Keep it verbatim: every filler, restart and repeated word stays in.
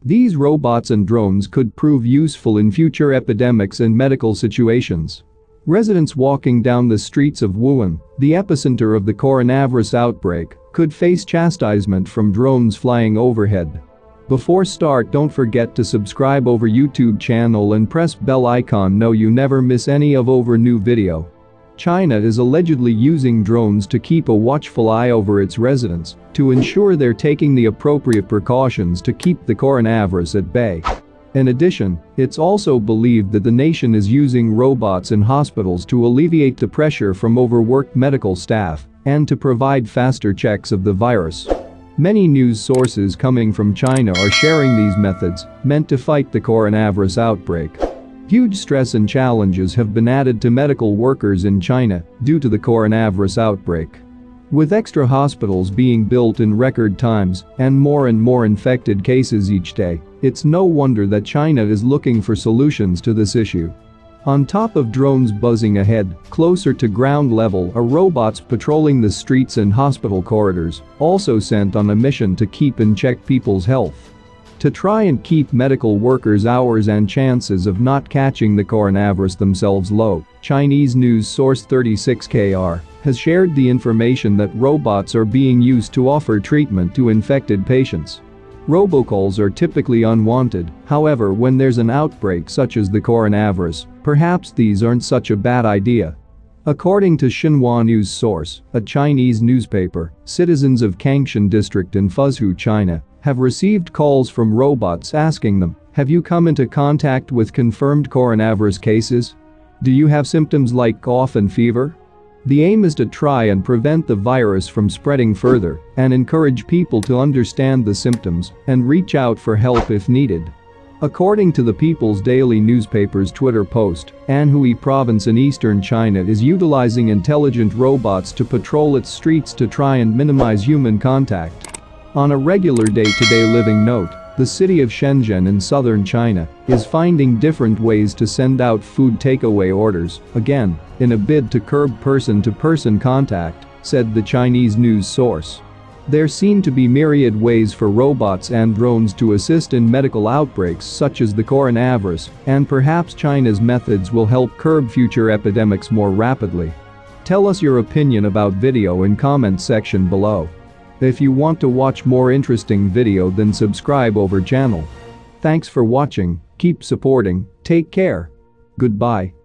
These robots and drones could prove useful in future epidemics and medical situations. Residents walking down the streets of Wuhan, the epicenter of the coronavirus outbreak, could face chastisement from drones flying overhead. Before start, don't forget to subscribe over YouTube channel and press bell icon no you never miss any of over new video. China is allegedly using drones to keep a watchful eye over its residents to ensure they're taking the appropriate precautions to keep the coronavirus at bay. In addition, it's also believed that the nation is using robots in hospitals to alleviate the pressure from overworked medical staff and to provide faster checks of the virus. Many news sources coming from China are sharing these methods, meant to fight the coronavirus outbreak. Huge stress and challenges have been added to medical workers in China due to the coronavirus outbreak. With extra hospitals being built in record times and more and more infected cases each day, it's no wonder that China is looking for solutions to this issue. On top of drones buzzing ahead, closer to ground level are robots patrolling the streets and hospital corridors, also sent on a mission to keep in check people's health. To try and keep medical workers' hours and chances of not catching the coronavirus themselves low, Chinese news source thirty-six K R has shared the information that robots are being used to offer treatment to infected patients. Robocalls are typically unwanted, however, when there's an outbreak such as the coronavirus, perhaps these aren't such a bad idea. According to Xinhua news source, a Chinese newspaper, citizens of Kangshan district in Fuzhou, China, have received calls from robots asking them, "Have you come into contact with confirmed coronavirus cases? Do you have symptoms like cough and fever?" The aim is to try and prevent the virus from spreading further and encourage people to understand the symptoms and reach out for help if needed. According to the People's Daily newspaper's Twitter post, Anhui province in eastern China is utilizing intelligent robots to patrol its streets to try and minimize human contact. On a regular day-to-day living note, the city of Shenzhen in southern China is finding different ways to send out food takeaway orders, again, in a bid to curb person-to-person contact, said the Chinese news source. There seem to be myriad ways for robots and drones to assist in medical outbreaks such as the coronavirus, and perhaps China's methods will help curb future epidemics more rapidly. Tell us your opinion about video in comment section below. If you want to watch more interesting video, then subscribe over channel. Thanks for watching, keep supporting, take care. Goodbye.